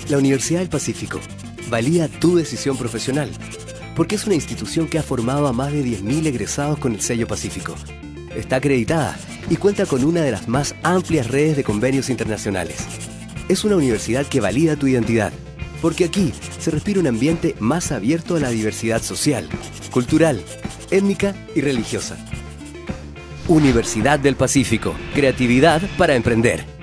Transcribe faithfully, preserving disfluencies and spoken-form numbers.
La Universidad del Pacífico valida tu decisión profesional porque es una institución que ha formado a más de diez mil egresados con el sello Pacífico. Está acreditada y cuenta con una de las más amplias redes de convenios internacionales. Es una universidad que valida tu identidad, porque aquí se respira un ambiente más abierto a la diversidad social, cultural, étnica y religiosa. Universidad del Pacífico. Creatividad para emprender.